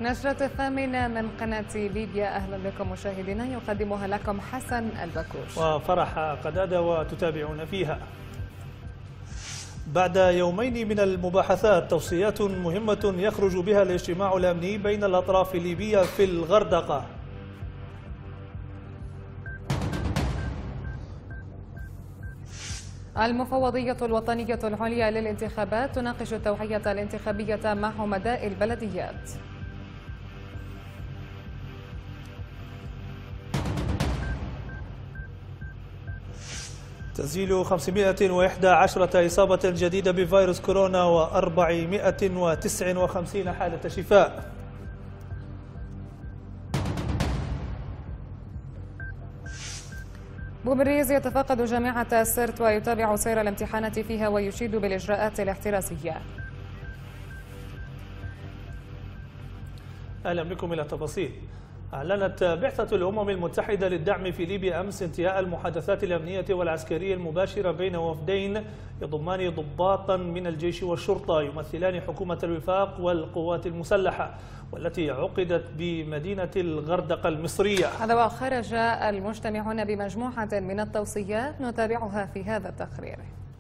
نشرة الثامنة من قناة ليبيا، أهلا بكم مشاهدينا، يقدمها لكم حسن البكوش وفرح قدادة وتتابعون فيها. بعد يومين من المباحثات توصيات مهمة يخرج بها الاجتماع الأمني بين الأطراف الليبية في الغردقة. المفوضية الوطنية العليا للانتخابات تناقش التوعية الانتخابية مع عمداء البلديات. تسجيل 511 إصابة جديدة بفيروس كورونا و459 حالة شفاء. بومريز يتفقد جامعة سرت ويتابع سير الامتحانات فيها ويشيد بالإجراءات الاحترازية. أهلا بكم إلى التفاصيل. أعلنت بعثة الأمم المتحدة للدعم في ليبيا أمس انتهاء المحادثات الأمنية والعسكرية المباشرة بين وفدين يضمان ضباطا من الجيش والشرطة يمثلان حكومة الوفاق والقوات المسلحة، والتي عقدت بمدينة الغردقة المصرية. هذا وخرج المجتمعون بمجموعة من التوصيات نتابعها في هذا التقرير.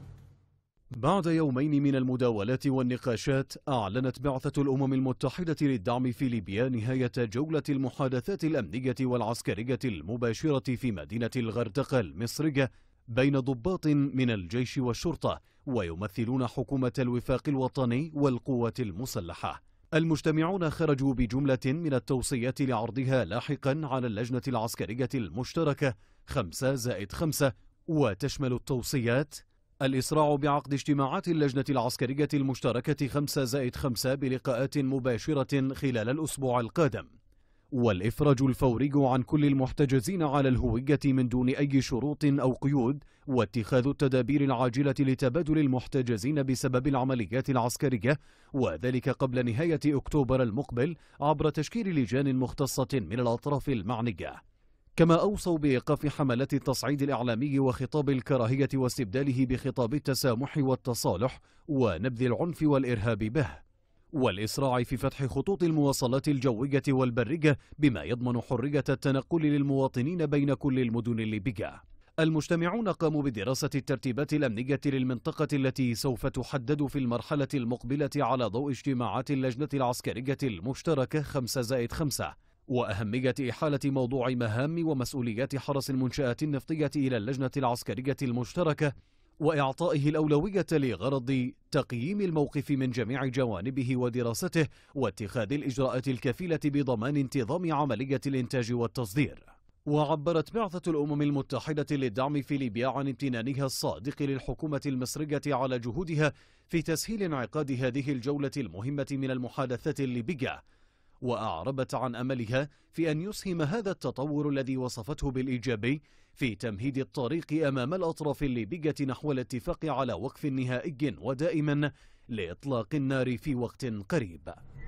بعد يومين من المداولات والنقاشات، أعلنت بعثة الأمم المتحدة للدعم في ليبيا نهاية جولة المحادثات الأمنية والعسكرية المباشرة في مدينة الغردقة المصرية بين ضباط من الجيش والشرطة ويمثلون حكومة الوفاق الوطني والقوات المسلحة. المجتمعون خرجوا بجملة من التوصيات لعرضها لاحقا على اللجنة العسكرية المشتركة 5+5، وتشمل التوصيات الإسراع بعقد اجتماعات اللجنة العسكرية المشتركة 5+5 بلقاءات مباشرة خلال الأسبوع القادم، والإفراج الفوري عن كل المحتجزين على الهوية من دون أي شروط أو قيود، واتخاذ التدابير العاجلة لتبادل المحتجزين بسبب العمليات العسكرية، وذلك قبل نهاية أكتوبر المقبل عبر تشكيل لجان مختصة من الأطراف المعنية. كما أوصوا بإيقاف حملات التصعيد الإعلامي وخطاب الكراهية واستبداله بخطاب التسامح والتصالح ونبذ العنف والإرهاب به، والإسراع في فتح خطوط المواصلات الجوية والبرية بما يضمن حرية التنقل للمواطنين بين كل المدن الليبية. المجتمعون قاموا بدراسة الترتيبات الأمنية للمنطقة التي سوف تحدد في المرحلة المقبلة على ضوء اجتماعات اللجنة العسكرية المشتركة 5+5، وأهمية إحالة موضوع مهام ومسؤوليات حرس المنشآت النفطية إلى اللجنة العسكرية المشتركة، وإعطائه الأولوية لغرض تقييم الموقف من جميع جوانبه ودراسته واتخاذ الإجراءات الكفيلة بضمان انتظام عملية الإنتاج والتصدير. وعبرت بعثة الأمم المتحدة للدعم في ليبيا عن امتنانها الصادق للحكومة المصرية على جهودها في تسهيل انعقاد هذه الجولة المهمة من المحادثات الليبية، وأعربت عن أملها في أن يسهم هذا التطور الذي وصفته بالإيجابي في تمهيد الطريق أمام الأطراف الليبية نحو الاتفاق على وقف نهائي ودائما لإطلاق النار في وقت قريب.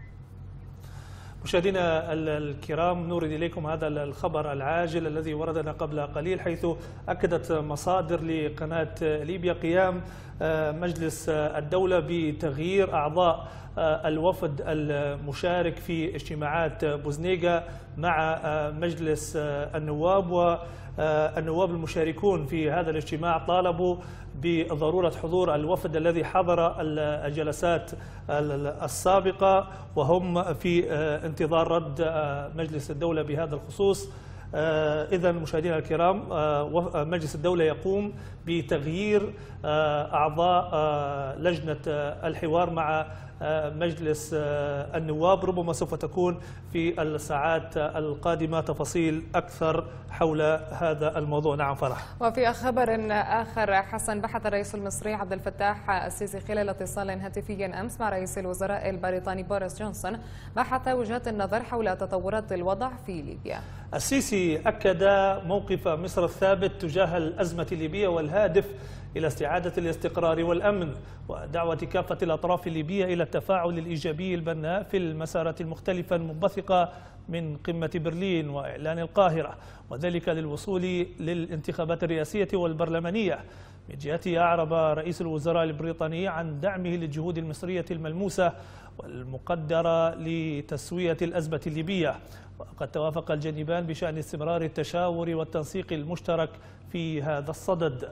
مشاهدينا الكرام، نورد إليكم هذا الخبر العاجل الذي وردنا قبل قليل، حيث أكدت مصادر لقناة ليبيا قيام مجلس الدولة بتغيير أعضاء الوفد المشارك في اجتماعات بوزنيغا مع مجلس النواب. والنواب المشاركون في هذا الاجتماع طالبوا بضرورة حضور الوفد الذي حضر الجلسات السابقة، وهم في انتظار رد مجلس الدولة بهذا الخصوص. إذن مشاهدينا الكرام، مجلس الدولة يقوم بتغيير أعضاء لجنة الحوار مع مجلس النواب، ربما سوف تكون في الساعات القادمة تفاصيل أكثر حول هذا الموضوع. نعم فرح. وفي خبر آخر حسن، بحث الرئيس المصري عبد الفتاح السيسي خلال اتصال هاتفي أمس مع رئيس الوزراء البريطاني بوريس جونسون بحث وجهات النظر حول تطورات الوضع في ليبيا. السيسي أكد موقف مصر الثابت تجاه الأزمة الليبية والهادف إلى استعادة الاستقرار والأمن، ودعوة كافة الأطراف الليبية إلى التفاعل الإيجابي البناء في المسارات المختلفة المنبثقة من قمة برلين وإعلان القاهرة، وذلك للوصول للانتخابات الرئاسية والبرلمانية. من جهته أعرب رئيس الوزراء البريطاني عن دعمه للجهود المصرية الملموسة والمقدرة لتسوية الأزمة الليبية. وقد توافق الجانبان بشأن استمرار التشاور والتنسيق المشترك في هذا الصدد.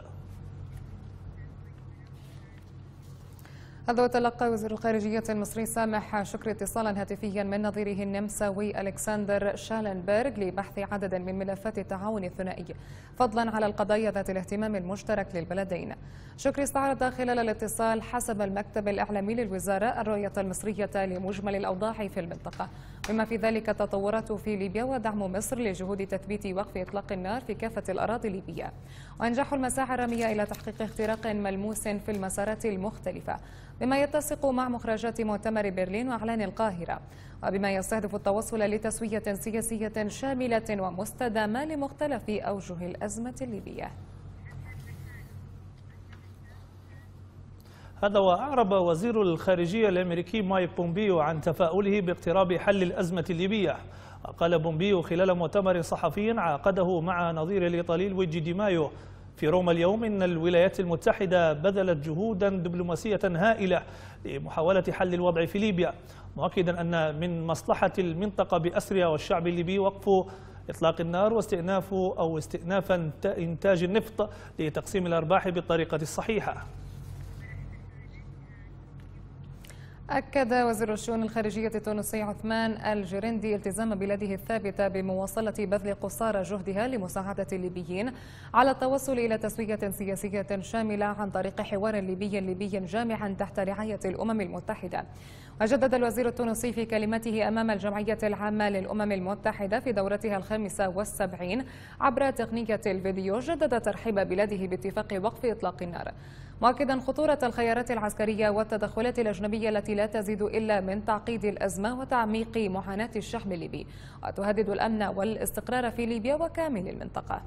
هذا وتلقى وزير الخارجية المصري سامح شكري اتصالا هاتفيا من نظيره النمساوي ألكسندر شالنبرغ لبحث عدد من ملفات التعاون الثنائي فضلا على القضايا ذات الاهتمام المشترك للبلدين. شكري استعرض خلال الاتصال حسب المكتب الإعلامي للوزارة الرؤية المصرية لمجمل الأوضاع في المنطقة، بما في ذلك التطورات في ليبيا ودعم مصر لجهود تثبيت وقف إطلاق النار في كافة الأراضي الليبية، وإنجاح المساعي الرامية إلى تحقيق اختراق ملموس في المسارات المختلفة بما يتسق مع مخرجات مؤتمر برلين وإعلان القاهرة، وبما يستهدف التوصل لتسوية سياسية شاملة ومستدامة لمختلف أوجه الأزمة الليبية. هذا وأعرب وزير الخارجية الأمريكي مايك بومبيو عن تفاؤله باقتراب حل الأزمة الليبية. قال بومبيو خلال مؤتمر صحفي عقده مع نظيره الإيطالي لويجي دي مايو في روما اليوم إن الولايات المتحدة بذلت جهودا دبلوماسية هائلة لمحاولة حل الوضع في ليبيا، مؤكدا أن من مصلحة المنطقة بأسرها والشعب الليبي وقف إطلاق النار واستئناف إنتاج النفط لتقسيم الأرباح بالطريقة الصحيحة. أكد وزير الشؤون الخارجية التونسي عثمان الجرندي التزام بلاده الثابت بمواصلة بذل قصارى جهدها لمساعدة الليبيين على التوصل إلى تسوية سياسية شاملة عن طريق حوار ليبي جامع تحت رعاية الأمم المتحدة. وجدد الوزير التونسي في كلمته أمام الجمعية العامة للأمم المتحدة في دورتها 75 عبر تقنية الفيديو جدد ترحيب بلاده باتفاق وقف إطلاق النار، مؤكدا خطورة الخيارات العسكرية والتدخلات الأجنبية التي لا تزيد إلا من تعقيد الأزمة وتعميق معاناة الشعب الليبي وتهدد الأمن والاستقرار في ليبيا وكامل المنطقة.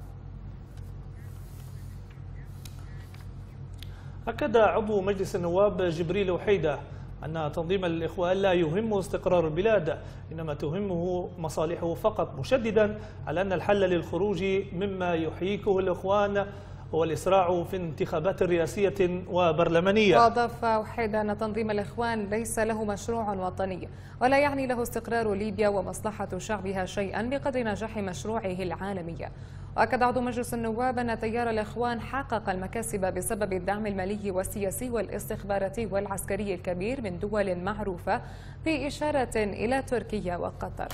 أكد عضو مجلس النواب جبريل وحيدة أن تنظيم الإخوان لا يهمه استقرار البلاد، إنما تهمه مصالحه فقط، مشددا على أن الحل للخروج مما يحييكه الإخوان هو الإسراع في انتخابات رئاسية وبرلمانية. وأضاف وحيدة أن تنظيم الإخوان ليس له مشروع وطني ولا يعني له استقرار ليبيا ومصلحة شعبها شيئا بقدر نجاح مشروعه العالمي. وأكد عضو مجلس النواب أن تيار الإخوان حقق المكاسب بسبب الدعم المالي والسياسي والاستخباراتي والعسكري الكبير من دول معروفة، بإشارة إلى تركيا وقطر.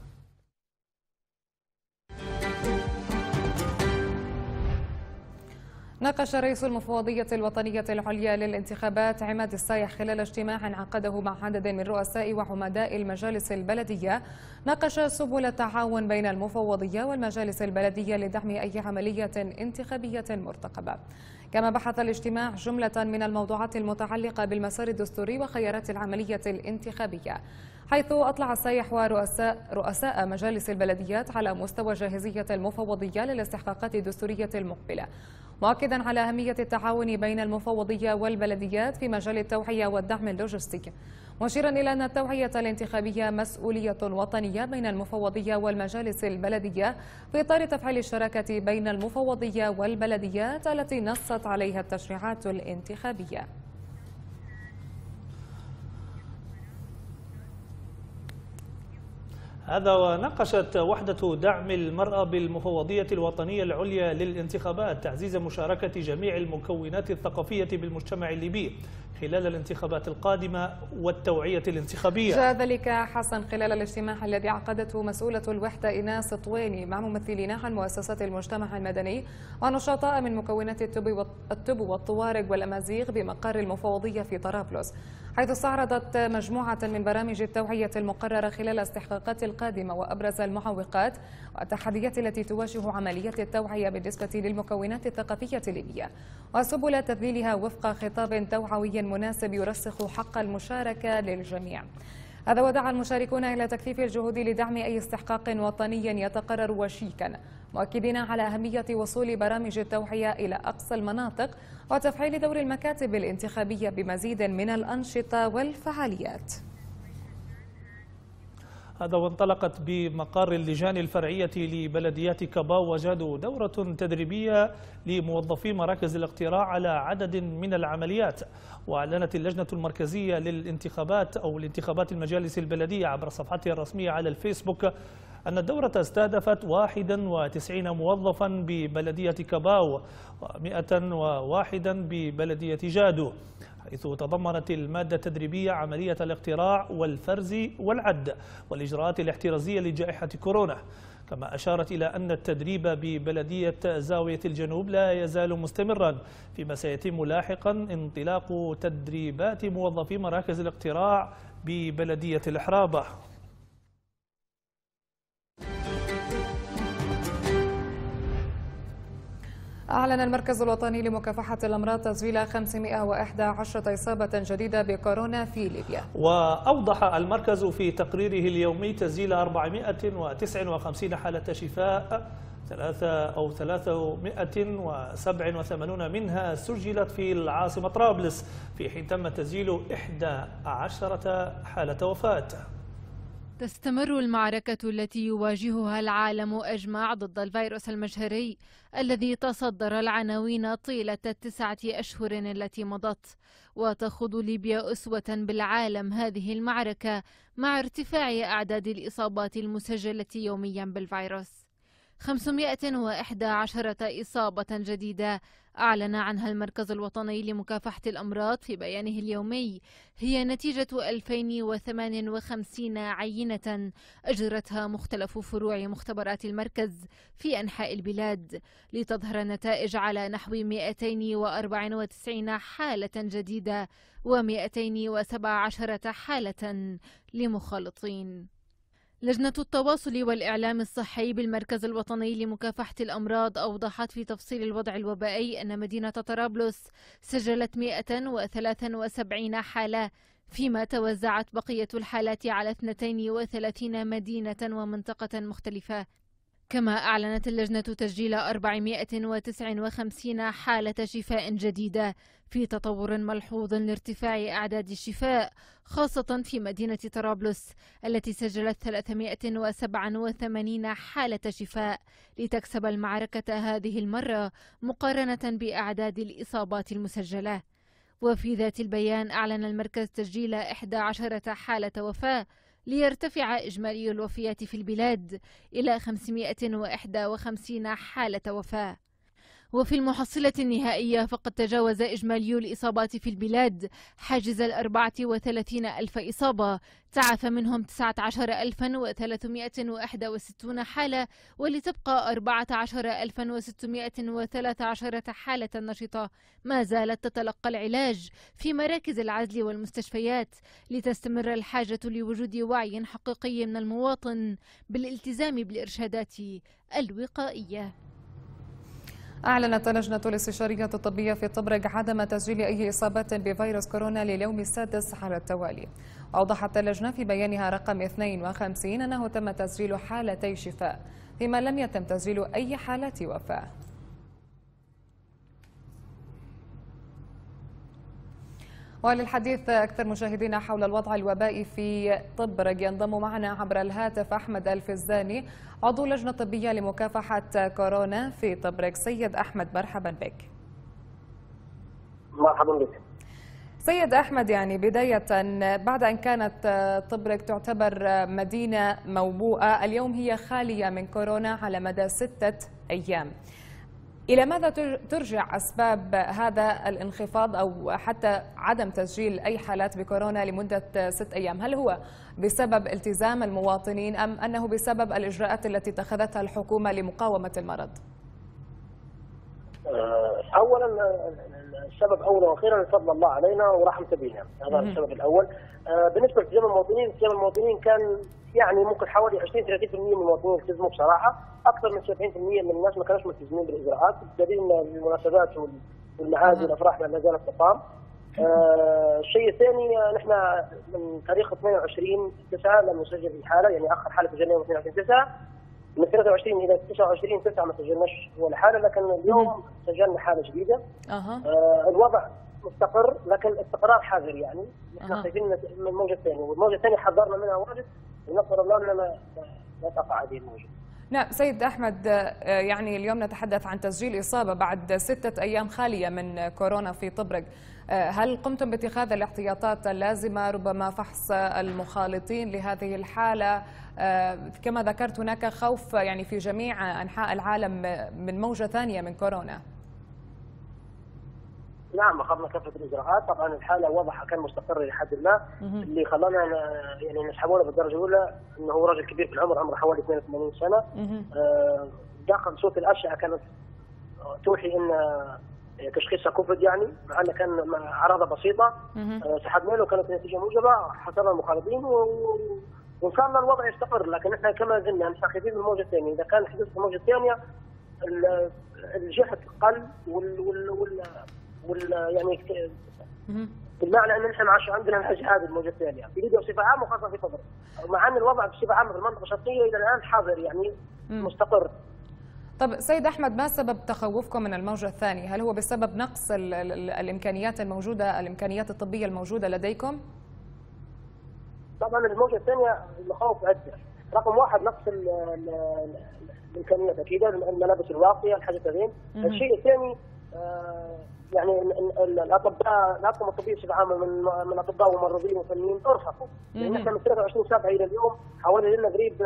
ناقش رئيس المفوضية الوطنية العليا للانتخابات عماد السايح خلال اجتماع عقده مع عدد من رؤساء وعمداء المجالس البلدية ناقش سبل التعاون بين المفوضية والمجالس البلدية لدعم أي عملية انتخابية مرتقبة. كما بحث الاجتماع جملة من الموضوعات المتعلقة بالمسار الدستوري وخيارات العملية الانتخابية، حيث أطلع السايح ورؤساء مجالس البلديات على مستوى جاهزية المفوضية للاستحقاقات الدستورية المقبلة، مؤكدا على أهمية التعاون بين المفوضية والبلديات في مجال التوعية والدعم اللوجستي، مشيرا إلى أن التوعية الانتخابية مسؤولية وطنية بين المفوضية والمجالس البلدية في إطار تفعيل الشراكة بين المفوضية والبلديات التي نصت عليها التشريعات الانتخابية. هذا وناقشت وحدة دعم المرأة بالمفوضية الوطنية العليا للانتخابات تعزيز مشاركة جميع المكونات الثقافية بالمجتمع الليبي خلال الانتخابات القادمة والتوعية الانتخابية. جاء ذلك حسن خلال الاجتماع الذي عقدته مسؤولة الوحدة إيناس طويني مع ممثلين عن مؤسسات المجتمع المدني ونشطاء من مكونات الطب والطوارئ والأمازيغ بمقر المفوضية في طرابلس، حيث استعرضت مجموعة من برامج التوعية المقررة خلال الاستحقاقات القادمة وأبرز المعوقات والتحديات التي تواجه عملية التوعية بالنسبة للمكونات الثقافية الليبية وسبل تذليلها وفق خطاب توعوي مناسب يرسخ حق المشاركة للجميع. هذا ودعا المشاركون إلى تكثيف الجهود لدعم أي استحقاق وطني يتقرر وشيكا، مؤكدين على أهمية وصول برامج التوعية إلى أقصى المناطق وتفعيل دور المكاتب الانتخابية بمزيد من الأنشطة والفعاليات. هذا وانطلقت بمقر اللجان الفرعية لبلديات كباو وجادو دورة تدريبية لموظفي مراكز الاقتراع على عدد من العمليات. وأعلنت اللجنة المركزية للانتخابات أو لانتخابات المجالس البلدية عبر صفحتها الرسمية على الفيسبوك أن الدورة استهدفت 91 موظفا ببلدية كباو و101 ببلدية جادو، حيث تضمنت المادة التدريبية عملية الاقتراع والفرز والعد والإجراءات الاحترازية لجائحة كورونا. كما أشارت إلى أن التدريب ببلدية زاوية الجنوب لا يزال مستمرا، فيما سيتم لاحقا انطلاق تدريبات موظفي مراكز الاقتراع ببلدية الإحرابة. أعلن المركز الوطني لمكافحة الأمراض تسجيل 511 إصابة جديدة بكورونا في ليبيا. وأوضح المركز في تقريره اليومي تسجيل 459 حالة شفاء، 387 منها سجلت في العاصمة طرابلس، في حين تم تسجيل 11 حالة وفاة. تستمر المعركة التي يواجهها العالم أجمع ضد الفيروس المجهري الذي تصدر العناوين طيلة 9 أشهر التي مضت، وتخوض ليبيا أسوة بالعالم هذه المعركة مع ارتفاع أعداد الإصابات المسجلة يوميا بالفيروس. 511 إصابة جديدة أعلن عنها المركز الوطني لمكافحة الأمراض في بيانه اليومي، هي نتيجة 2058 عينة أجرتها مختلف فروع مختبرات المركز في أنحاء البلاد، لتظهر النتائج على نحو 294 حالة جديدة و217 حالة لمخالطين. لجنة التواصل والإعلام الصحي بالمركز الوطني لمكافحة الأمراض أوضحت في تفصيل الوضع الوبائي أن مدينة طرابلس سجلت 173 حالة، فيما توزعت بقية الحالات على 32 مدينة ومنطقة مختلفة. كما أعلنت اللجنة تسجيل 459 حالة شفاء جديدة، في تطور ملحوظ لارتفاع أعداد الشفاء، خاصة في مدينة طرابلس التي سجلت 387 حالة شفاء، لتكسب المعركة هذه المرة مقارنة بأعداد الإصابات المسجلة. وفي ذات البيان أعلن المركز تسجيل 11 حالة وفاة، ليرتفع إجمالي الوفيات في البلاد إلى 551 حالة وفاة. وفي المحصلة النهائية فقد تجاوز إجمالي الإصابات في البلاد حاجز 34 ألف إصابة، تعافى منهم 19361 حالة، ولتبقى 14613 حالة نشطة ما زالت تتلقى العلاج في مراكز العزل والمستشفيات، لتستمر الحاجة لوجود وعي حقيقي من المواطن بالالتزام بالإرشادات الوقائية. أعلنت اللجنة الاستشارية الطبية في طبرق عدم تسجيل أي إصابات بفيروس كورونا لليوم السادس على التوالي. أوضحت اللجنة في بيانها رقم 52 أنه تم تسجيل حالتي شفاء، فيما لم يتم تسجيل أي حالة وفاة. وللحديث أكثر مشاهدينا حول الوضع الوبائي في طبرق ينضم معنا عبر الهاتف أحمد الفزاني، عضو لجنة طبية لمكافحة كورونا في طبرق. سيد أحمد مرحبا بك. مرحبا بك. سيد أحمد، يعني بداية بعد أن كانت طبرق تعتبر مدينة موبوءة، اليوم هي خالية من كورونا على مدى 6 أيام. إلى ماذا ترجع أسباب هذا الانخفاض أو حتى عدم تسجيل أي حالات بكورونا لمدة 6 أيام؟ هل هو بسبب التزام المواطنين أم أنه بسبب الإجراءات التي اتخذتها الحكومة لمقاومة المرض؟ أولا السبب أولا وأخيرا فضل الله علينا ورحمته بنا، هذا السبب الأول. بالنسبة لالتزام المواطنين كان يعني ممكن حوالي 20-30% من المواطنين التزموا بصراحة، أكثر من 70% من الناس ما كانوش ملتزمين بالإجراءات، بدليل أن المناسبات والمعازي والأفراح ما زالت تقام. الشيء الثاني نحن من تاريخ 22/9 لم نسجل الحالة، يعني آخر حالة سجلناها 22/9، من 23 إلى 29/9 ما سجلناش ولا حالة، لكن اليوم سجلنا حالة جديدة. الوضع مستقر، لكن استقرار حذر يعني. نحن خايفين من الموجه الثانيه، والموجه الثانيه حذرنا منها واجد، ونسال الله اننا لا تقع هذه الموجه. نعم سيد أحمد، يعني اليوم نتحدث عن تسجيل إصابة بعد 6 أيام خالية من كورونا في طبرق. هل قمتم باتخاذ الاحتياطات اللازمة، ربما فحص المخالطين لهذه الحالة؟ كما ذكرت هناك خوف يعني في جميع أنحاء العالم من موجة ثانية من كورونا. نعم اخذنا كافه الاجراءات، طبعا الحاله وضعها كان مستقر لحد ما، اللي خلانا يعني نسحبونه بالدرجه الاولى انه هو رجل كبير في العمر، عمره حوالي 82 سنه. داخل صوت الاشعه كانت توحي ان تشخيصها كوفيد يعني، مع انه كان اعراضها بسيطه. سحبنا له كانت النتيجه موجبه، حصلنا المخالطين وان شاء الله الوضع يستقر. لكن احنا كما زلنا نحن خايفين من الموجه الثانيه، اذا كان حدث الموجه الثانيه الجهد قل يعني بالمعنى ان نحن عندنا هذه الموجه الثانيه في ليبيا بصفه عامه وخاصه في طبرق، مع ان الوضع بصفه عامه في المنطقه الشرقيه الى الان حاضر يعني مستقر. طب سيد أحمد، ما سبب تخوفكم من الموجة الثانية؟ هل هو بسبب نقص الإمكانيات الموجودة، الإمكانيات الطبية الموجودة لديكم؟ طبعا الموجة الثانية المخاوف عدة. رقم واحد نقص الإمكانيات أكيد، الملابس الواقية، الحاجات هذين. الشيء الثاني يعني الأطقم الطبية بصفة عامة من أطباء وممرضين وفنيين أرهقوا، لأن احنا من 23/7 إلى اليوم حوالي لنا قريب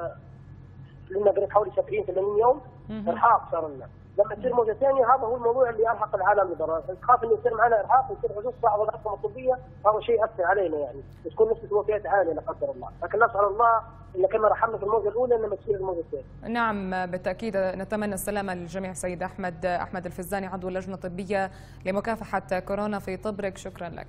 حوالي 70-80 يوم ارهاق صار لنا. لما تصير موجه ثانيه هذا هو الموضوع اللي ارهق العالم لدرجه تخاف انه يصير معنا ارهاق ويصير حدوث بعض الاطقم الطبيه، هذا شيء ياثر علينا يعني، وتكون نسبه الوفيات عاليه لا قدر الله، لكن نسال الله ان كما رحمنا في الموجه الاولى انما تصير الموجه الثانيه. نعم بالتاكيد، نتمنى السلامه للجميع. سيد احمد الفزاني، عضو اللجنه الطبيه لمكافحه كورونا في طبرق، شكرا لك.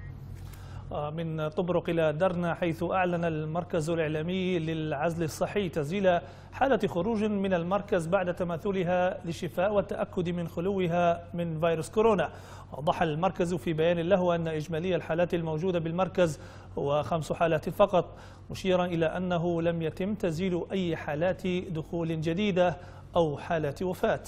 من طبرق إلى درنا، حيث أعلن المركز الإعلامي للعزل الصحي تسجيل حالة خروج من المركز بعد تماثلها للشفاء والتأكد من خلوها من فيروس كورونا. وضح المركز في بيان له أن إجمالي الحالات الموجودة بالمركز هو 5 حالات فقط، مشيرا إلى أنه لم يتم تسجيل أي حالات دخول جديدة أو حالات وفاة.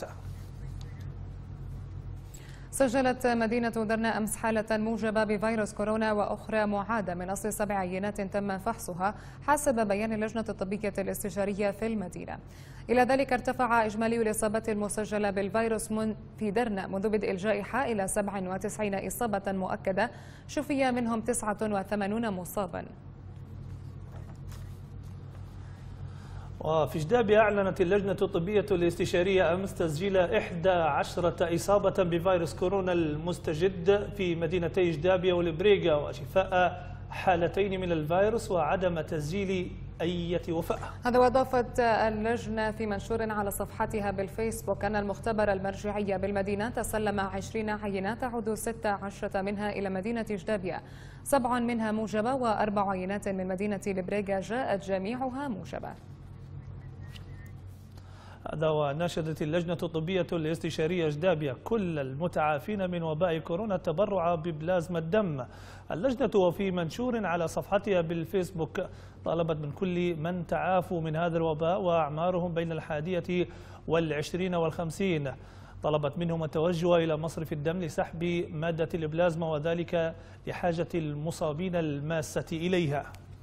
سجلت مدينة درنا أمس حالة موجبة بفيروس كورونا وأخرى معادة من أصل 7 عينات تم فحصها حسب بيان اللجنة الطبية الاستشارية في المدينة. إلى ذلك ارتفع إجمالي الإصابات المسجلة بالفيروس في درنا منذ بدء الجائحة إلى 97 إصابة مؤكدة، شفي منهم 89 مصابا. وفي جدابيا أعلنت اللجنة الطبية الاستشارية أمس تسجيل 11 إصابة بفيروس كورونا المستجد في مدينتي جدابيا والبريغا، وشفاء حالتين من الفيروس وعدم تسجيل أي وفاة. هذا وأضافت اللجنة في منشور على صفحتها بالفيسبوك أن المختبر المرجعي بالمدينة تسلم 20 عينات تعود 16 منها إلى مدينة جدابيا، 7 منها موجبة و4 عينات من مدينة البريغا جاءت جميعها موجبة. هذا وناشدت اللجنة الطبية الاستشارية جدابيا كل المتعافين من وباء كورونا التبرع ببلازما الدم. اللجنة وفي منشور على صفحتها بالفيسبوك طالبت من كل من تعافوا من هذا الوباء وأعمارهم بين 21 و50، طلبت منهم التوجه إلى مصرف الدم لسحب مادة البلازما، وذلك لحاجة المصابين الماسة إليها.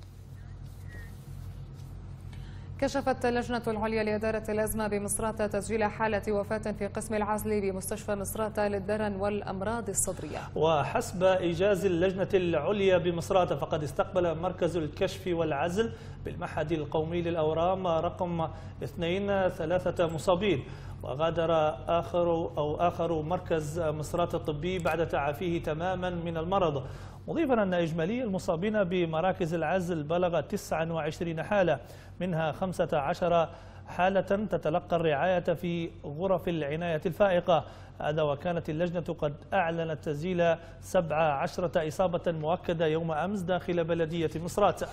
كشفت اللجنة العليا لإدارة الأزمة بمصراتة تسجيل حالة وفاة في قسم العزل بمستشفى مصراتة للدرن والأمراض الصدرية. وحسب إيجاز اللجنة العليا بمصراتة فقد استقبل مركز الكشف والعزل بالمعهد القومي للأورام رقم 2 3 مصابين، وغادر آخر مركز مصراتة الطبي بعد تعافيه تماما من المرض، مضيفا أن إجمالي المصابين بمراكز العزل بلغ 29 حالة، منها 15 حالة تتلقى الرعاية في غرف العناية الفائقة. هذا وكانت اللجنة قد أعلنت تسجيل 17 إصابة مؤكدة يوم أمس داخل بلدية مصراتة.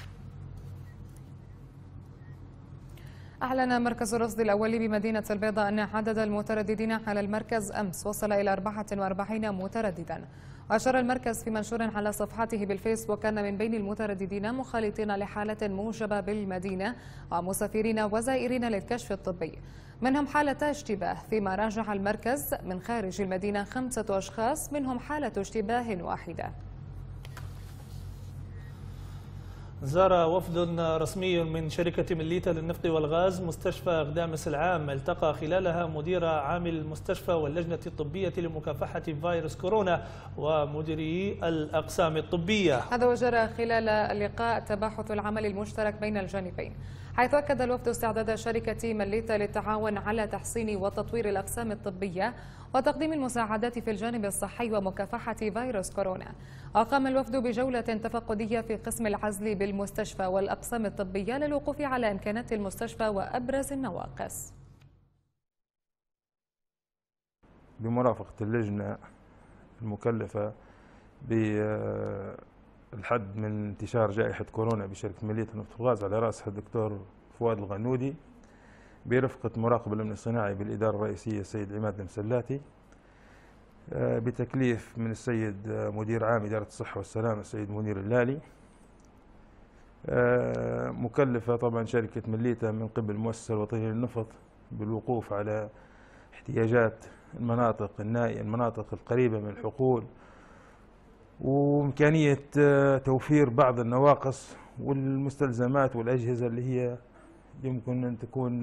أعلن مركز الرصد الأولي بمدينة البيضاء أن عدد المترددين على المركز أمس وصل إلى 44 مترددا، أشار المركز في منشور على صفحته بالفيسبوك أن من بين المترددين مخالطين لحالة موجبة بالمدينة ومسافرين وزائرين للكشف الطبي، منهم حالة اشتباه، فيما راجع المركز من خارج المدينة 5 أشخاص منهم حالة اشتباه واحدة. زار وفد رسمي من شركة مليتا للنفط والغاز مستشفى غدامس العام، التقى خلالها مدير عام المستشفى واللجنة الطبية لمكافحة فيروس كورونا ومديري الأقسام الطبية. هذا وجرى خلال اللقاء تباحث العمل المشترك بين الجانبين، حيث أكد الوفد استعداد شركة مليتا للتعاون على تحسين وتطوير الأقسام الطبية وتقديم المساعدات في الجانب الصحي ومكافحة فيروس كورونا. وقام الوفد بجولة تفقدية في قسم العزل بالمستشفى والأقسام الطبية للوقوف على إمكانات المستشفى وأبرز النواقص. بمرافقة اللجنة المكلفة بالحد من انتشار جائحة كورونا بشركة مليتا للنفط والغاز على رأسها الدكتور فؤاد الغنودي، برفقة مراقب الأمن الصناعي بالإدارة الرئيسية السيد عماد المسلاتي، بتكليف من السيد مدير عام إدارة الصحة والسلامة السيد منير اللالي. مكلفة طبعا شركة مليتا من قبل المؤسسة الوطنية للنفط بالوقوف على احتياجات المناطق النائية، المناطق القريبة من الحقول، وإمكانية توفير بعض النواقص والمستلزمات والأجهزة اللي هي يمكن أن تكون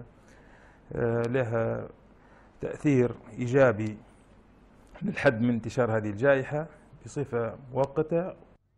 لها تأثير إيجابي للحد من انتشار هذه الجائحة بصفة مؤقتة.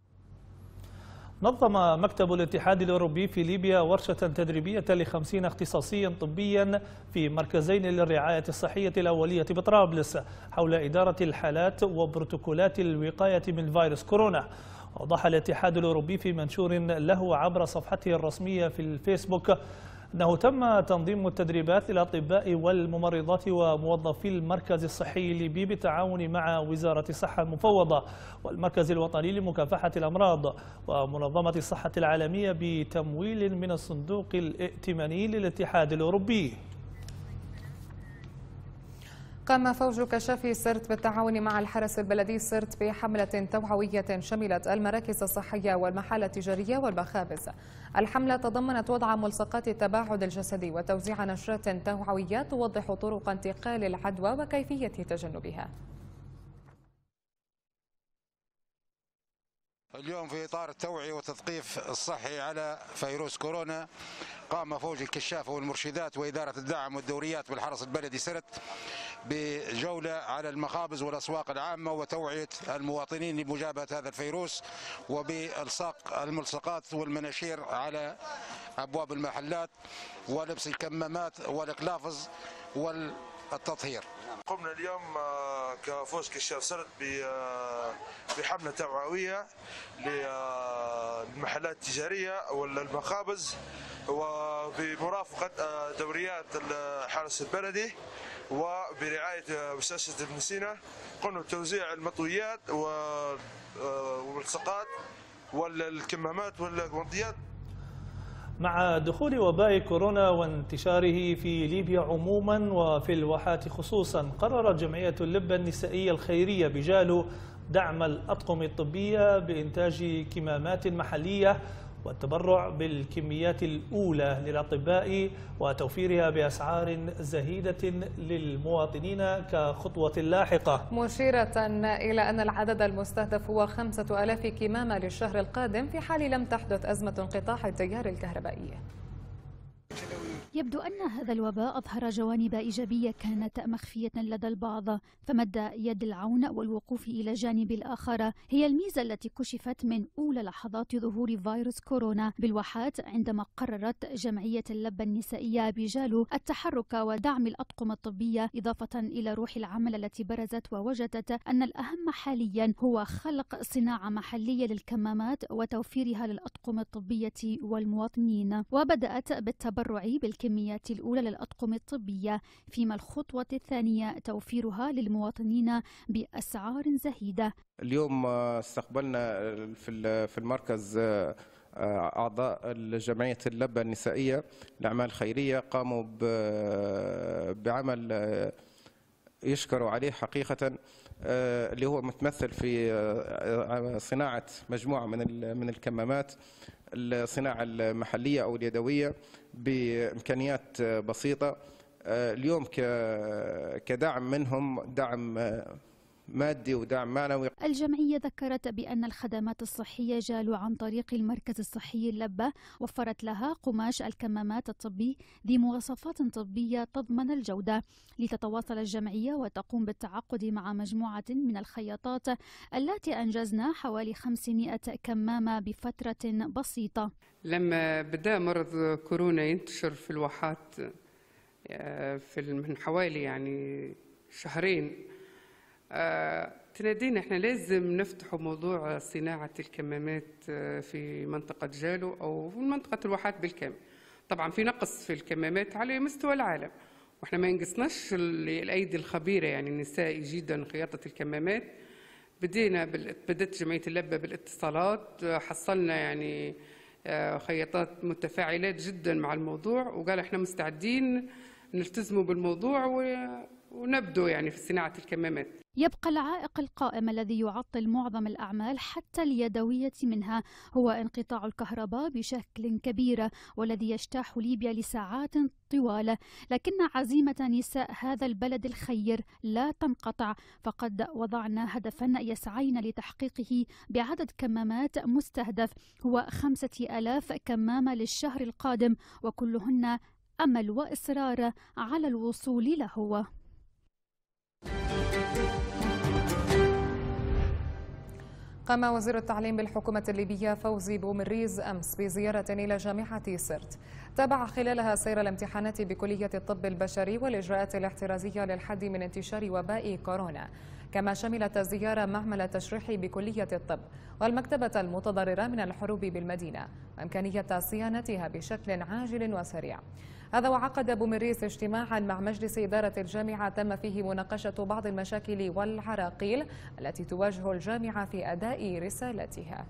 نظم مكتب الاتحاد الأوروبي في ليبيا ورشة تدريبية ل50 اختصاصيا طبيا في مركزين للرعاية الصحية الأولية بطرابلس حول إدارة الحالات وبروتوكولات الوقاية من فيروس كورونا. أوضح الاتحاد الأوروبي في منشور له عبر صفحته الرسمية في الفيسبوك أنه تم تنظيم التدريبات للأطباء والممرضات وموظفي المركز الصحي الليبي بالتعاون مع وزارة الصحة المفوضة والمركز الوطني لمكافحة الأمراض ومنظمة الصحة العالمية بتمويل من الصندوق الائتماني للاتحاد الأوروبي. قام فوج كشافي سرت بالتعاون مع الحرس البلدي سرت بحملة توعوية شملت المراكز الصحية والمحال التجارية والمخابز. الحملة تضمنت وضع ملصقات التباعد الجسدي وتوزيع نشرات توعوية توضح طرق انتقال العدوى وكيفية تجنبها. اليوم في إطار التوعية والتثقيف الصحي على فيروس كورونا، قام فوج الكشافة والمرشدات وإدارة الدعم والدوريات بالحرس البلدي سرت بجولة على المخابز والأسواق العامة وتوعية المواطنين لمجابهة هذا الفيروس وبإلصاق الملصقات والمناشير على أبواب المحلات ولبس الكمامات والإقلافز والتطهير. قمنا اليوم كفوج كشاف سرت بحملة توعوية للمحلات التجارية والمخابز وبمرافقة دوريات الحرس البلدي وبرعاية مؤسسة ابن سينا. قمنا بتوزيع المطويات والملصقات والكمامات والغوانتيات. مع دخول وباء كورونا وانتشاره في ليبيا عموما وفي الواحات خصوصا، قررت جمعية اللبة النسائية الخيرية بجالو دعم الأطقم الطبية بإنتاج كمامات محلية والتبرع بالكميات الأولى للأطباء وتوفيرها بأسعار زهيدة للمواطنين كخطوة لاحقة، مشيرة إلى أن العدد المستهدف هو 5000 كمامة للشهر القادم في حال لم تحدث أزمة انقطاع التيار الكهربائي. يبدو أن هذا الوباء أظهر جوانب إيجابية كانت مخفية لدى البعض، فمد يد العون والوقوف إلى جانب الآخر هي الميزة التي كشفت من أولى لحظات ظهور فيروس كورونا بالواحات، عندما قررت جمعية اللبة النسائية بجالو التحرك ودعم الأطقم الطبية، إضافة إلى روح العمل التي برزت ووجدت أن الأهم حاليا هو خلق صناعة محلية للكمامات وتوفيرها للأطقم الطبية والمواطنين. وبدأت بالتبرع بالكميات الأولى للأطقم الطبية، فيما الخطوة الثانية توفيرها للمواطنين بأسعار زهيدة. اليوم استقبلنا في المركز أعضاء جمعية اللبة النسائية لأعمال الخيرية، قاموا بعمل يشكروا عليه حقيقة، اللي هو متمثل في صناعة مجموعة من الكمامات، الصناعة المحلية أو اليدوية بإمكانيات بسيطة. اليوم كدعم منهم، دعم مادي ودعم معنوي. الجمعية ذكرت بأن الخدمات الصحية جالوا عن طريق المركز الصحي اللبة، وفرت لها قماش الكمامات الطبي ذي مواصفات طبية تضمن الجودة. لتتواصل الجمعية وتقوم بالتعاقد مع مجموعة من الخياطات التي أنجزنا حوالي 500 كمامة بفترة بسيطة. لما بدأ مرض كورونا ينتشر في الواحات من حوالي يعني شهرين، تنادينا احنا لازم نفتح موضوع صناعة الكمامات في منطقة جالو أو في منطقة الواحات بالكامل. طبعا في نقص في الكمامات على مستوى العالم، واحنا ما ينقصناش الأيدي الخبيرة، يعني النساء جدا خياطة الكمامات. بدأت جمعية اللبة بالاتصالات، حصلنا يعني خياطات متفاعلات جدا مع الموضوع، وقال احنا مستعدين نلتزموا بالموضوع ونبدو يعني في صناعة الكمامات. يبقى العائق القائم الذي يعطل معظم الأعمال حتى اليدوية منها هو انقطاع الكهرباء بشكل كبير، والذي يجتاح ليبيا لساعات طوال. لكن عزيمة نساء هذا البلد الخير لا تنقطع، فقد وضعنا هدفا يسعين لتحقيقه بعدد كمامات مستهدف هو 5000 كمامة للشهر القادم، وكلهن أمل وإصرار على الوصول له. قام وزير التعليم بالحكومة الليبية فوزي بومريز أمس بزيارة إلى جامعة سرت، تابع خلالها سير الامتحانات بكلية الطب البشري والإجراءات الاحترازية للحد من انتشار وباء كورونا، كما شملت الزيارة معمل التشريح بكلية الطب والمكتبة المتضررة من الحروب بالمدينة وإمكانية صيانتها بشكل عاجل وسريع. هذا وعقد بومريز اجتماعا مع مجلس إدارة الجامعة تم فيه مناقشة بعض المشاكل والعراقيل التي تواجه الجامعة في أداء رسالتها.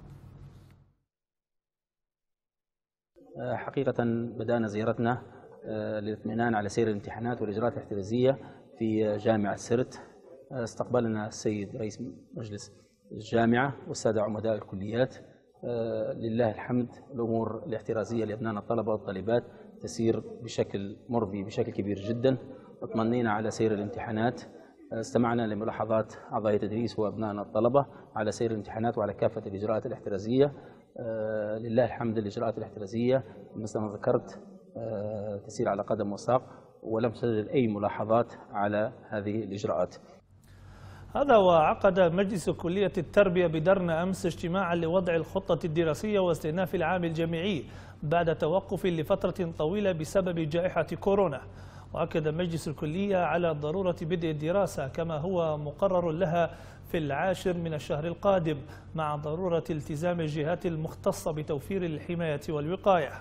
حقيقة بدأنا زيارتنا للاطمئنان على سير الامتحانات والإجراءات الاحترازية في جامعة سرت. استقبلنا السيد رئيس مجلس الجامعة والسادة عمداء الكليات. لله الحمد، الأمور الاحترازية لأبنائنا الطلبة والطالبات تسير بشكل مرضي بشكل كبير جدا. اطمئنينا على سير الامتحانات، استمعنا لملاحظات أعضاء التدريس وأبنائنا الطلبة على سير الامتحانات وعلى كافة الإجراءات الاحترازية. لله الحمد، الإجراءات الاحترازية مثل ما ذكرت تسير على قدم وساق، ولم تسجل أي ملاحظات على هذه الإجراءات. هذا وعقد مجلس كلية التربية بدرنا أمس اجتماعا لوضع الخطة الدراسية واستئناف العام الجامعي بعد توقف لفترة طويلة بسبب جائحة كورونا. وأكد مجلس الكلية على ضرورة بدء الدراسة كما هو مقرر لها في 10 من الشهر القادم، مع ضرورة التزام الجهات المختصة بتوفير الحماية والوقاية.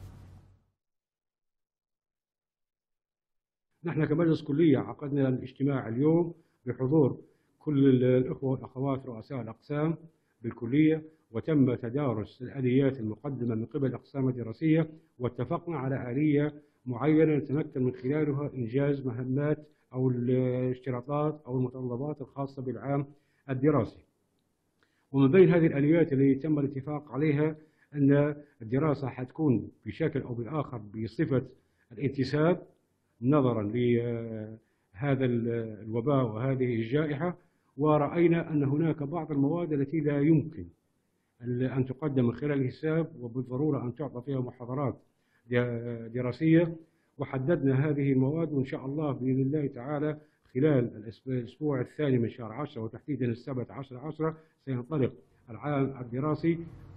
نحن كمجلس كلية عقدنا الاجتماع اليوم بحضور كل الأخوة والأخوات رؤساء الأقسام بالكلية، وتم تدارس الآليات المقدمة من قبل الأقسام الدراسية، واتفقنا على آلية معينة نتمكن من خلالها إنجاز مهمات أو الاشتراطات أو المتطلبات الخاصة بالعام الدراسي. ومن بين هذه الآليات اللي تم الاتفاق عليها أن الدراسة حتكون بشكل أو بآخر بصفة الانتساب نظرا لهذا الوباء وهذه الجائحة، ورأينا أن هناك بعض المواد التي لا يمكن أن تقدم من خلال الحساب وبالضرورة أن تعطى فيها محاضرات دراسية، وحددنا هذه المواد، وإن شاء الله بإذن الله تعالى خلال الأسبوع الثاني من شهر 10 وتحديدا السبت 10/10 سينطلق العام الدراسي.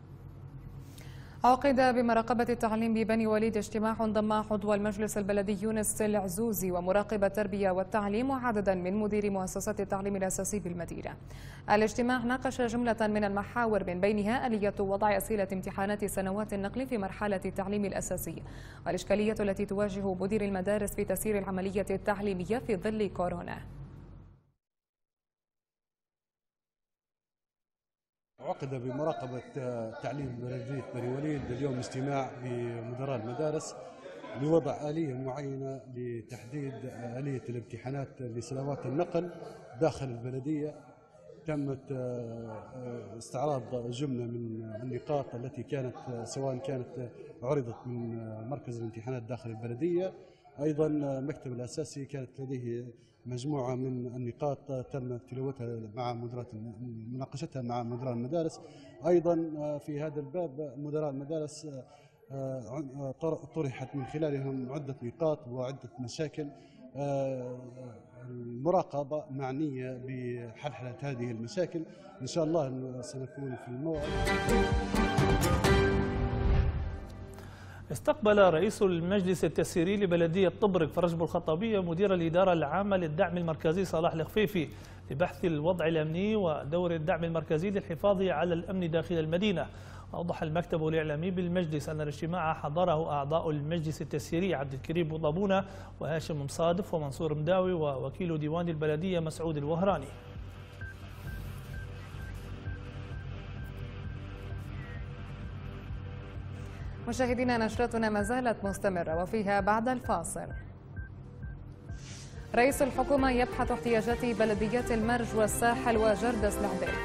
عقد بمراقبة التعليم ببني وليد اجتماع ضم عضو المجلس البلدي يونس العزوزي ومراقب التربية والتعليم وعددا من مديري مؤسسات التعليم الأساسي بالمدينة. الاجتماع ناقش جملة من المحاور من بينها آلية وضع أسئلة امتحانات سنوات النقل في مرحلة التعليم الأساسي، والإشكالية التي تواجه مدير المدارس في تسيير العملية التعليمية في ظل كورونا. عقد بمراقبة تعليم بلدية بني وليد اليوم اجتماع بمدراء المدارس لوضع آلية معينة لتحديد آلية الامتحانات لسنوات النقل داخل البلدية. تمت استعراض جملة من النقاط التي كانت سواء كانت عرضت من مركز الامتحانات داخل البلدية، أيضا المكتب الأساسي كانت لديه مجموعة من النقاط تم تلاوتها مع مدراء مناقشتها مع مدراء المدارس. أيضا في هذا الباب مدراء المدارس طرحت من خلالهم عدة نقاط وعدة مشاكل. المراقبة معنية بحلحلة هذه المشاكل، إن شاء الله سنكون في الموعد. استقبل رئيس المجلس التسييري لبلدية طبرق فرج بالخطابية مدير الإدارة العامة للدعم المركزي صلاح الخفيفي لبحث الوضع الأمني ودور الدعم المركزي للحفاظ على الأمن داخل المدينة. أوضح المكتب الإعلامي بالمجلس أن الاجتماع حضره أعضاء المجلس التسييري عبد الكريم بوضابونة وهاشم مصادف ومنصور مداوي ووكيل ديوان البلدية مسعود الوهراني. مشاهدينا، نشرتنا ما زالت مستمرة وفيها بعد الفاصل. رئيس الحكومة يبحث احتياجات بلديات المرج والساحل وجردس العبيد.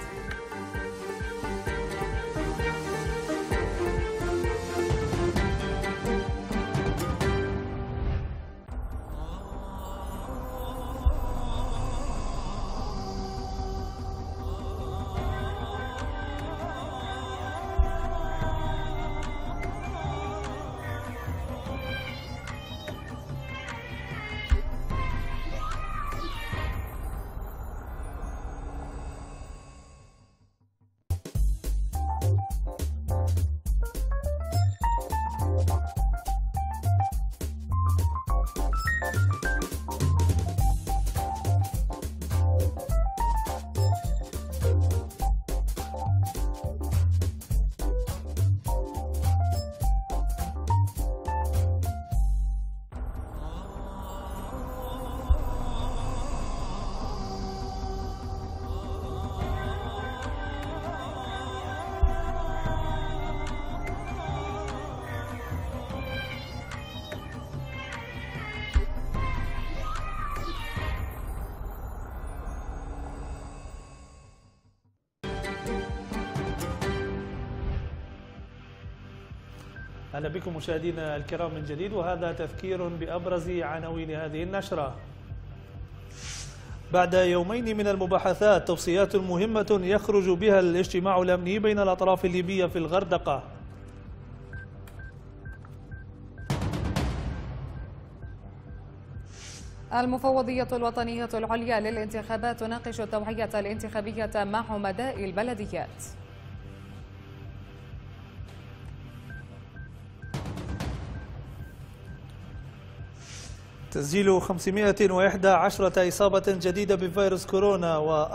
أهلا بكم مشاهدينا الكرام من جديد، وهذا تذكير بأبرز عناوين هذه النشرة. بعد يومين من المباحثات توصيات مهمة يخرج بها الاجتماع الأمني بين الأطراف الليبية في الغردقة. المفوضية الوطنية العليا للانتخابات تناقش التوعية الانتخابية مع عمداء البلديات. تسجيل 511 إصابة جديدة بفيروس كورونا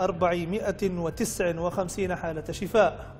و459 حالة شفاء.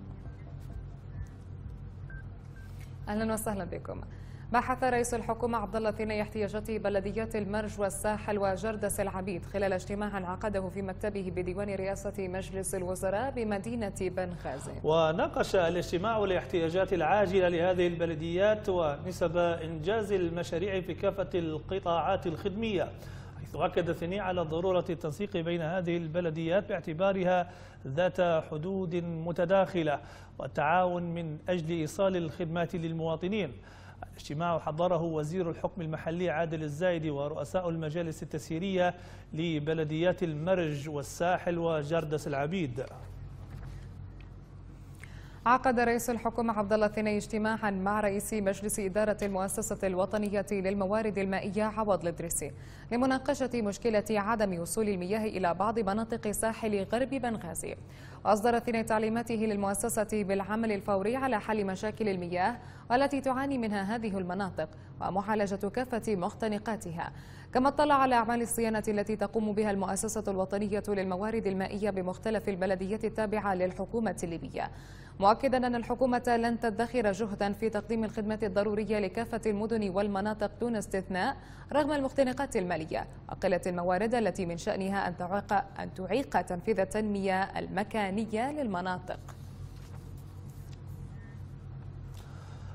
أهلا وسهلا بكم. بحث رئيس الحكومة عبد الله الثني احتياجات بلديات المرج والساحل وجردس العبيد خلال اجتماع عقده في مكتبه بديوان رئاسة مجلس الوزراء بمدينة بنغازي. وناقش الاجتماع الاحتياجات العاجلة لهذه البلديات ونسب إنجاز المشاريع في كافة القطاعات الخدمية، حيث أكد الثني على ضرورة التنسيق بين هذه البلديات باعتبارها ذات حدود متداخلة والتعاون من أجل إيصال الخدمات للمواطنين. الاجتماع حضره وزير الحكم المحلي عادل الزايدي ورؤساء المجالس التسييرية لبلديات المرج والساحل وجردس العبيد. عقد رئيس الحكومة عبد الله الثني اجتماعا مع رئيس مجلس إدارة المؤسسة الوطنية للموارد المائية عوض الإدريسي لمناقشة مشكلة عدم وصول المياه إلى بعض مناطق ساحل غرب بنغازي. وأصدر الثني تعليماته للمؤسسة بالعمل الفوري على حل مشاكل المياه والتي تعاني منها هذه المناطق ومعالجة كافة مختنقاتها. كما اطلع على أعمال الصيانة التي تقوم بها المؤسسة الوطنية للموارد المائية بمختلف البلديات التابعة للحكومة الليبية، مؤكدا أن الحكومة لن تدخر جهدا في تقديم الخدمات الضرورية لكافة المدن والمناطق دون استثناء رغم المختنقات المالية وقلة الموارد التي من شأنها أن تعيق تنفيذ التنمية المكانية للمناطق.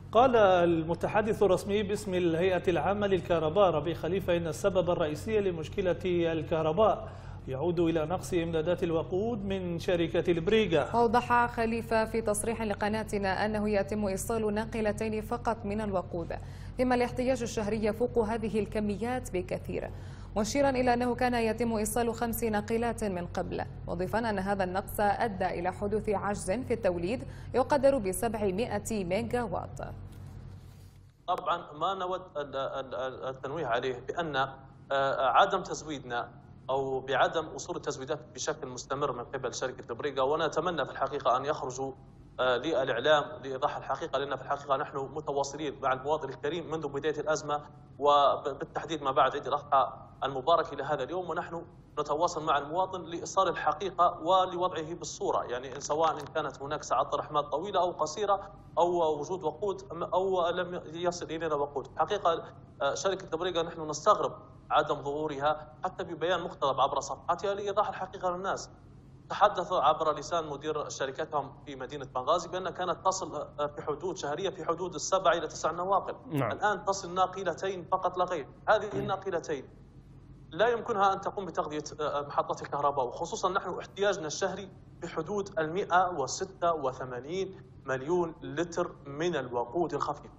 قال المتحدث الرسمي باسم الهيئة العامة للكهرباء ربيع خليفة إن السبب الرئيسي لمشكلة الكهرباء يعود إلى نقص إمدادات الوقود من شركة البريغا. أوضح خليفة في تصريح لقناتنا أنه يتم إيصال ناقلتين فقط من الوقود، مما الاحتياج الشهري يفوق هذه الكميات بكثير، مشيرا إلى أنه كان يتم إيصال 5 ناقلات من قبل، مضيفا أن هذا النقص أدى إلى حدوث عجز في التوليد يقدر ب700 ميجا واط. طبعا ما نود التنويه عليه بأن عدم تزويدنا أو بعدم وصول التزويدات بشكل مستمر من قبل شركة البريغا، ونتمنى في الحقيقة أن يخرجوا للإعلام لإيضاح الحقيقة، لأن في الحقيقة نحن متواصلين مع المواطن الكريم منذ بداية الأزمة، وبالتحديد ما بعد عيد الأضحى المبارك إلى هذا اليوم، ونحن نتواصل مع المواطن لإيصال الحقيقة ولوضعه بالصورة، يعني سواء إن كانت هناك ساعات رحمات طويلة أو قصيرة أو وجود وقود أو لم يصل إلينا وقود. حقيقة شركة البريغا نحن نستغرب عدم ظهورها حتى ببيان مقترب عبر صفحاتها لإيضاح الحقيقة للناس. تحدث عبر لسان مدير شركتهم في مدينة بنغازي بأن كانت تصل في حدود شهرية في حدود 7 إلى 9 نواقل. نعم. الآن تصل ناقلتين فقط لا غير. هذه الناقلتين لا يمكنها أن تقوم بتغذية محطات الكهرباء، وخصوصا نحن احتياجنا الشهري بحدود 186 مليون لتر من الوقود الخفيف.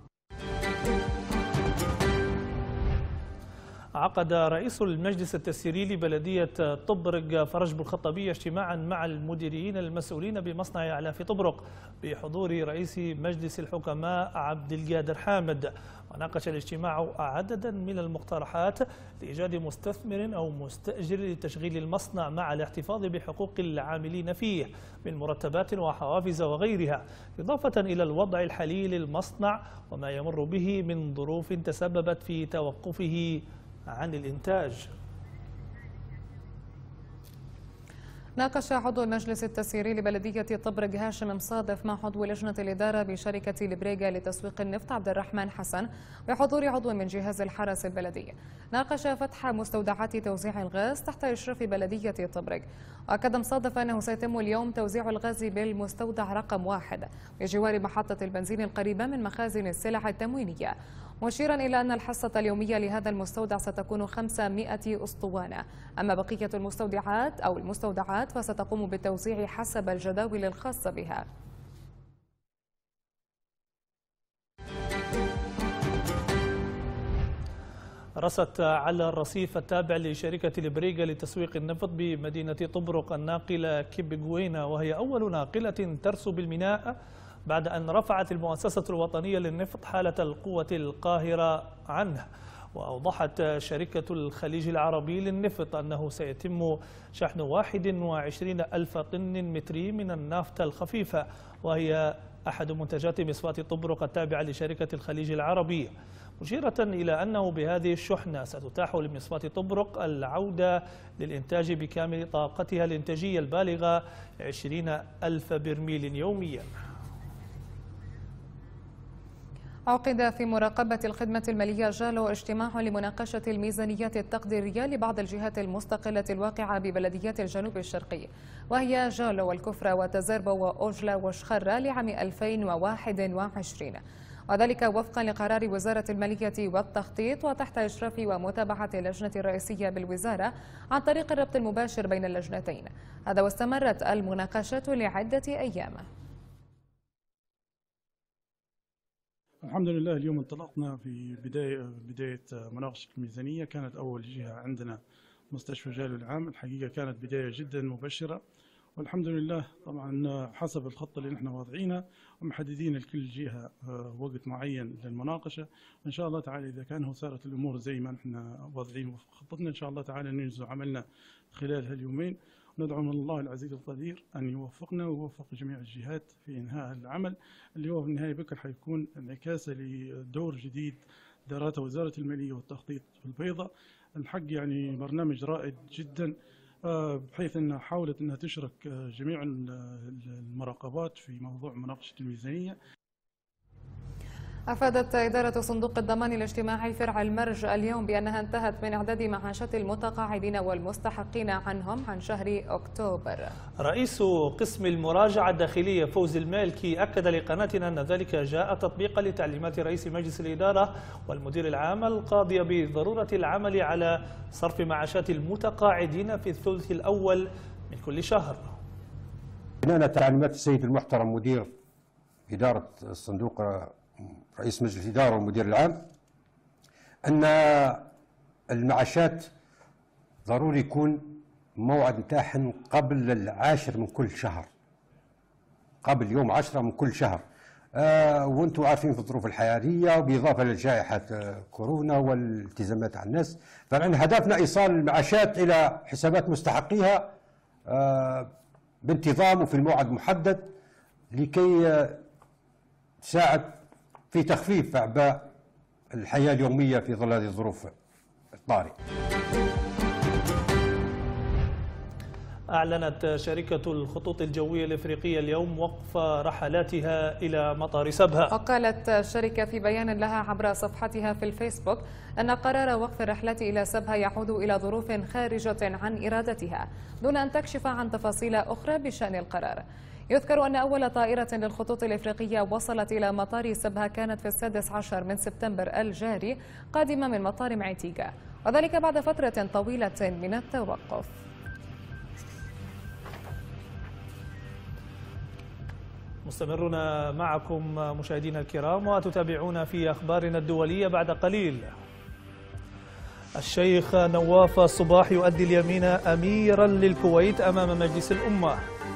عقد رئيس المجلس التسييري لبلدية طبرق فرج بالخطابية اجتماعا مع المديرين المسؤولين بمصنع أعلاف طبرق بحضور رئيس مجلس الحكماء عبد القادر حامد. وناقش الاجتماع عددا من المقترحات لإيجاد مستثمر أو مستأجر لتشغيل المصنع مع الاحتفاظ بحقوق العاملين فيه من مرتبات وحوافز وغيرها، إضافة إلى الوضع الحالي للمصنع وما يمر به من ظروف تسببت في توقفه عن الإنتاج. ناقش عضو المجلس التسييري لبلدية طبرق هاشم مصادف مع عضو لجنة الإدارة بشركة البريغا لتسويق النفط عبد الرحمن حسن بحضور عضو من جهاز الحرس البلدي. ناقش فتح مستودعات توزيع الغاز تحت إشراف بلدية طبرق، وأكد مصادف أنه سيتم اليوم توزيع الغاز بالمستودع رقم 1 بجوار محطة البنزين القريبة من مخازن السلع التموينية، مشيرا إلى أن الحصة اليومية لهذا المستودع ستكون 500 أسطوانة. أما بقية المستودعات فستقوم بالتوزيع حسب الجداول الخاصة بها. رست على الرصيف التابع لشركة البريغا لتسويق النفط بمدينة طبرق الناقلة كيبجوينا، وهي أول ناقلة ترسب الميناء بعد أن رفعت المؤسسة الوطنية للنفط حالة القوة القاهرة عنه. وأوضحت شركة الخليج العربي للنفط أنه سيتم شحن 21 ألف طن متري من النافطة الخفيفة، وهي أحد منتجات مصفاة طبرق التابعة لشركة الخليج العربي، مشيرة إلى أنه بهذه الشحنة ستتاح لمصفاة طبرق العودة للإنتاج بكامل طاقتها الإنتاجية البالغة 20 ألف برميل يوميا. عقد في مراقبة الخدمة المالية جالو اجتماع لمناقشة الميزانيات التقديرية لبعض الجهات المستقلة الواقعة ببلديات الجنوب الشرقي، وهي جالو والكفرة وتزربو وأوجلا وشخرة لعام 2021، وذلك وفقا لقرار وزارة المالية والتخطيط وتحت إشراف ومتابعة اللجنة الرئيسية بالوزارة عن طريق الربط المباشر بين اللجنتين. هذا واستمرت المناقشة لعدة أيام. الحمد لله اليوم انطلقنا في بداية مناقشة الميزانية. كانت أول جهة عندنا مستشفى جالو العام. الحقيقة كانت بداية جدا مبشرة، والحمد لله طبعا حسب الخطة اللي نحن واضعينها ومحددين لكل جهة وقت معين للمناقشة. إن شاء الله تعالى إذا كان صارت الأمور زي ما نحن واضعين وفق خطتنا إن شاء الله تعالى ننجز عملنا خلال هاليومين، وندعو من الله العزيز القدير أن يوفقنا ويوفق جميع الجهات في إنهاء العمل اللي هو في النهاية بكرة حيكون انعكاسة لدور جديد دارته وزارة المالية والتخطيط في البيضة. الحق يعني برنامج رائد جدا، بحيث أنها حاولت أنها تشرك جميع المراقبات في موضوع مناقشة الميزانية. أفادت إدارة صندوق الضمان الاجتماعي فرع المرج اليوم بأنها انتهت من إعداد معاشات المتقاعدين والمستحقين عنهم عن شهر أكتوبر. رئيس قسم المراجعة الداخلية فوزي المالكي أكد لقناتنا أن ذلك جاء تطبيقا لتعليمات رئيس مجلس الإدارة والمدير العام القاضية بضرورة العمل على صرف معاشات المتقاعدين في الثلث الأول من كل شهر. بناء تعليمات السيد المحترم مدير إدارة الصندوق رئيس مجلس الإدارة والمدير العام أن المعاشات ضروري يكون موعد نتاعهن قبل 10 من كل شهر، قبل يوم 10 من كل شهر. وانتم عارفين في الظروف الحياتية وبإضافة لجائحة كورونا والالتزامات على الناس، فعندنا هدفنا إيصال المعاشات إلى حسابات مستحقيها بانتظام وفي الموعد المحدد لكي تساعد في تخفيف أعباء الحياة اليومية في ظل هذه الظروف الطارئة. أعلنت شركة الخطوط الجوية الإفريقية اليوم وقف رحلاتها إلى مطار سبها. وقالت الشركة في بيان لها عبر صفحتها في الفيسبوك أن قرار وقف الرحلة إلى سبها يعود إلى ظروف خارجة عن إرادتها دون أن تكشف عن تفاصيل أخرى بشأن القرار. يذكر أن أول طائرة للخطوط الإفريقية وصلت إلى مطار سبها كانت في 16 من سبتمبر الجاري قادمة من مطار معتيقة، وذلك بعد فترة طويلة من التوقف. مستمرون معكم مشاهدينا الكرام وتتابعون في أخبارنا الدولية بعد قليل. الشيخ نواف الصباح يؤدي اليمين أميرا للكويت أمام مجلس الأمة.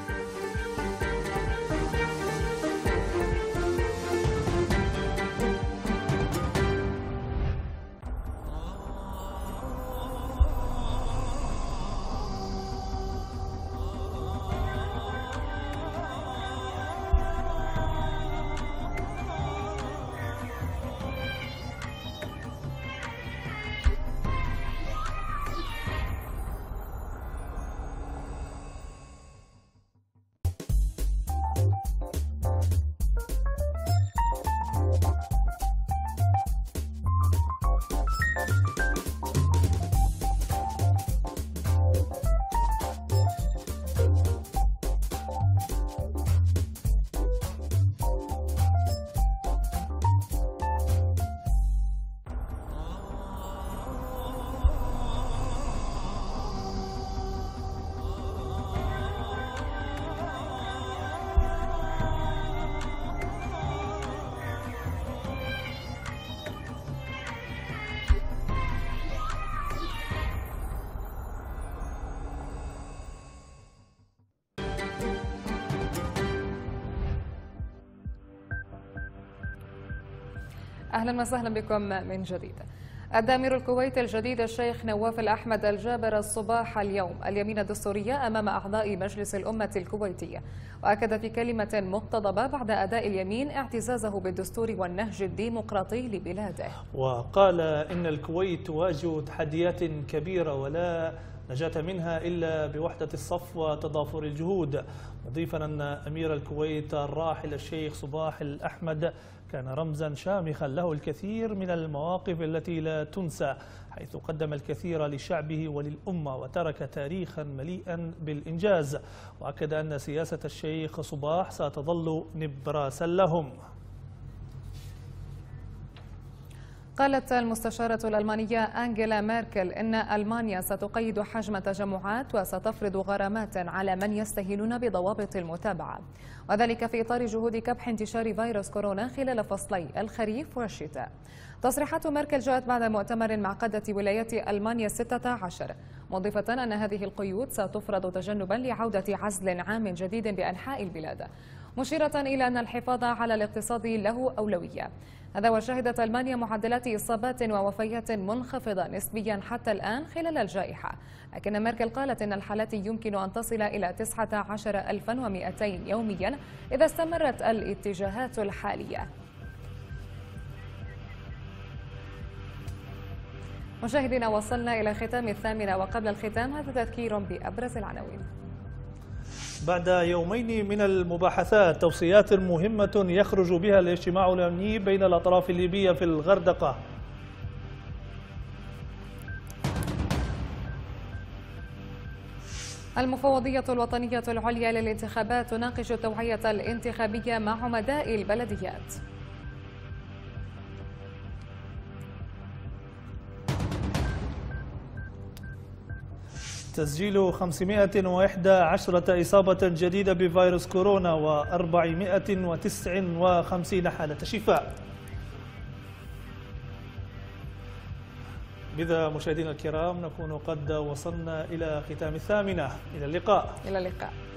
أهلا وسهلا بكم من جديد. أدى أمير الكويت الجديد الشيخ نواف الأحمد الجابر الصباح اليوم اليمين الدستورية أمام أعضاء مجلس الأمة الكويتية، وأكد في كلمة مقتضبة بعد أداء اليمين اعتزازه بالدستور والنهج الديمقراطي لبلاده. وقال إن الكويت تواجه تحديات كبيرة ولا نجاة منها إلا بوحدة الصف وتضافر الجهود، مضيفا أن أمير الكويت الراحل الشيخ صباح الأحمد كان رمزا شامخا له الكثير من المواقف التي لا تنسى، حيث قدم الكثير لشعبه وللأمة وترك تاريخا مليئا بالإنجاز، وأكد أن سياسة الشيخ صباح ستظل نبراسا لهم. قالت المستشارة الألمانية أنجيلا ميركل إن ألمانيا ستقيد حجم تجمعات وستفرض غرامات على من يستهينون بضوابط المتابعة، وذلك في إطار جهود كبح انتشار فيروس كورونا خلال فصلي الخريف والشتاء. تصريحات ميركل جاءت بعد مؤتمر مع قادة ولايات ألمانيا 16، مضيفة أن هذه القيود ستفرض تجنبا لعودة عزل عام جديد بأنحاء البلاد، مشيرة إلى أن الحفاظ على الاقتصاد له أولوية. هذا وشهدت ألمانيا معدلات إصابات ووفيات منخفضة نسبيا حتى الآن خلال الجائحة، لكن ميركل قالت إن الحالات يمكن أن تصل إلى 19,200 يوميا إذا استمرت الاتجاهات الحالية. مشاهدينا، وصلنا إلى ختام 8، وقبل الختام هذا تذكير بأبرز العناوين. بعد يومين من المباحثات توصيات مهمة يخرج بها الاجتماع الأمني بين الأطراف الليبية في الغردقة. المفوضية الوطنية العليا للانتخابات تناقش التوعية الانتخابية مع عمداء البلديات. تسجيل 511 إصابة جديدة بفيروس كورونا و459 حالة شفاء. بذا مشاهدينا الكرام نكون قد وصلنا إلى ختام الثامنة. إلى اللقاء. إلى اللقاء.